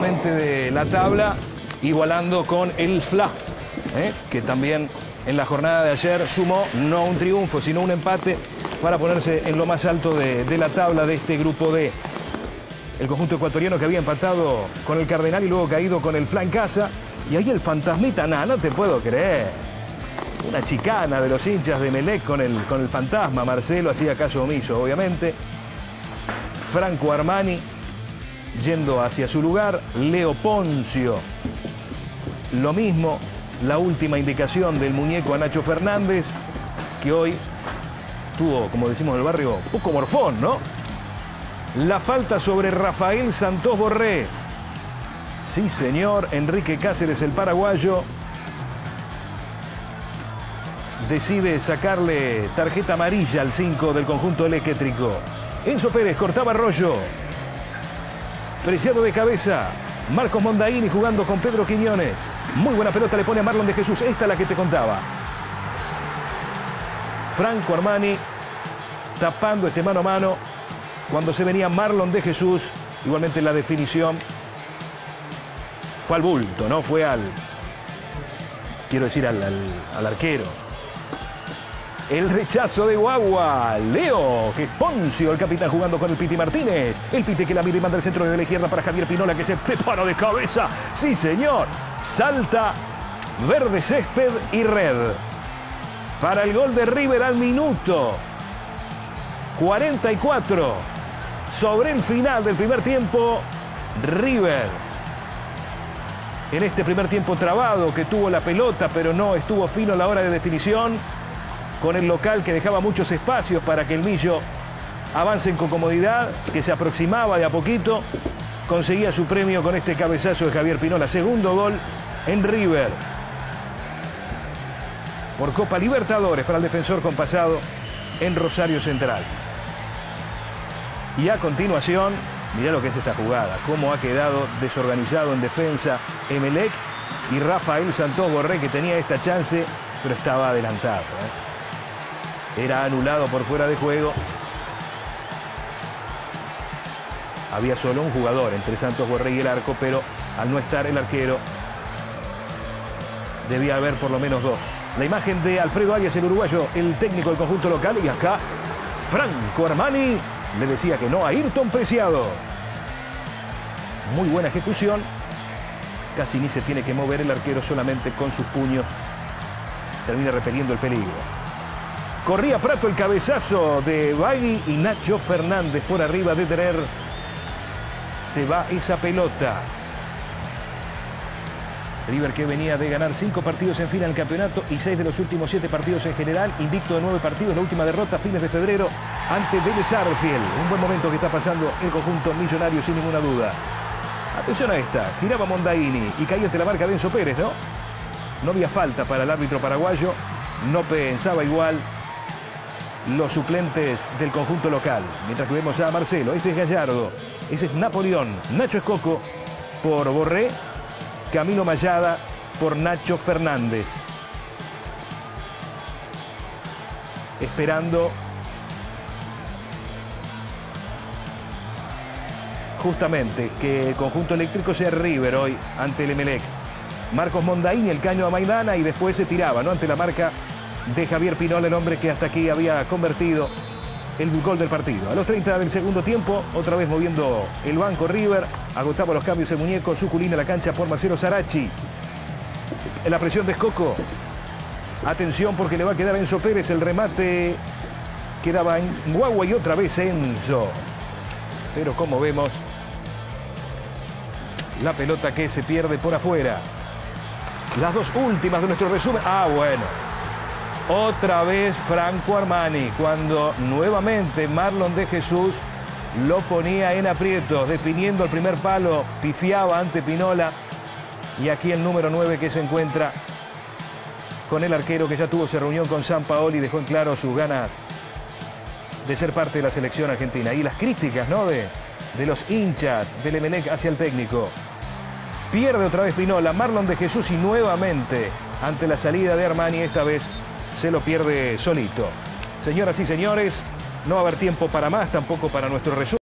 de la tabla, igualando con el FLA, que también en la jornada de ayer sumó no un triunfo, sino un empate para ponerse en lo más alto de la tabla de este grupo D. El conjunto ecuatoriano que había empatado con el Cardenal y luego caído con el FLA en casa. Y ahí el fantasmita, no te puedo creer. Una chicana de los hinchas de Emelec con el fantasma. Marcelo hacía caso omiso, obviamente. Franco Armani yendo hacia su lugar. Leo Poncio, lo mismo. La última indicación del muñeco a Nacho Fernández, que hoy tuvo, como decimos en el barrio, poco morfón, ¿no? La falta sobre Rafael Santos Borré. Sí, señor. Enrique Cáceres, el paraguayo, decide sacarle tarjeta amarilla al 5 del conjunto eléctrico. Enzo Pérez cortaba Arroyo. Preciado de cabeza. Marcos Mondaini jugando con Pedro Quiñones. Muy buena pelota le pone a Marlon de Jesús. Esta es la que te contaba. Franco Armani tapando este mano a mano cuando se venía Marlon de Jesús. Igualmente la definición fue al bulto, no fue al arquero. El rechazo de Guagua. Leo, que es Poncio, el capitán jugando con el Piti Martínez. El Piti que la mira y manda el centro de la izquierda para Javier Pinola, que se prepara de cabeza. Sí, señor. Salta, verde césped y red. Para el gol de River al minuto 44. Sobre el final del primer tiempo, River, en este primer tiempo trabado, que tuvo la pelota, pero no estuvo fino a la hora de definición, con el local que dejaba muchos espacios para que el Millo avance con comodidad, que se aproximaba de a poquito, conseguía su premio con este cabezazo de Javier Pinola. Segundo gol en River por Copa Libertadores para el defensor con pasado en Rosario Central. Y a continuación, mirá lo que es esta jugada, cómo ha quedado desorganizado en defensa Emelec y Rafael Santos Borré, que tenía esta chance, pero estaba adelantado. Era anulado por fuera de juego. Había solo un jugador entre Santos Borré y el arco, pero al no estar el arquero, debía haber por lo menos dos. La imagen de Alfredo Arias, el uruguayo, el técnico del conjunto local, y acá Franco Armani le decía que no a Ayrton Preciado. Muy buena ejecución. Casi ni se tiene que mover el arquero, solamente con sus puños termina repeliendo el peligro. Corría Prato, el cabezazo de Bagui y Nacho Fernández por arriba de tener. Se va esa pelota. River, que venía de ganar 5 partidos en fila en el campeonato y 6 de los últimos 7 partidos en general. Invicto de 9 partidos. La última derrota a fines de febrero ante Vélez Arfiel. Un buen momento que está pasando el conjunto millonario, sin ninguna duda. Atención a esta. Giraba Mondaini y caía ante la marca de Enzo Pérez, ¿no? No había falta para el árbitro paraguayo. No pensaba igual los suplentes del conjunto local. Mientras que vemos a Marcelo. Ese es Gallardo. Ese es Napoleón. Nacho Escoco por Borré. Camilo Mayada por Nacho Fernández. Esperando justamente que el conjunto eléctrico sea River hoy ante el Emelec. Marcos Mondaini, el caño a Maidana, y después se tiraba, ¿no?, ante la marca de Javier Pinola, el hombre que hasta aquí había convertido el gol del partido. A los 30 del segundo tiempo, otra vez moviendo el banco River, agotaba los cambios el muñeco, Suculín a la cancha por Marcelo Sarachi. En la presión de Escoco. Atención, porque le va a quedar Enzo Pérez, el remate quedaba en Guagua y otra vez Enzo. Pero como vemos, la pelota que se pierde por afuera. Las dos últimas de nuestro resumen. Bueno. Otra vez Franco Armani, cuando nuevamente Marlon de Jesús lo ponía en aprietos, definiendo el primer palo, pifiaba ante Pinola. Y aquí el número 9 que se encuentra con el arquero, que ya tuvo esa reunión con Sampaoli, dejó en claro sus ganas de ser parte de la selección argentina. Y las críticas, ¿no?, de los hinchas del Emelec hacia el técnico. Pierde otra vez Pinola, Marlon de Jesús, y nuevamente ante la salida de Armani, esta vez se lo pierde solito. Señoras y señores, no va a haber tiempo para más, tampoco para nuestro resumen.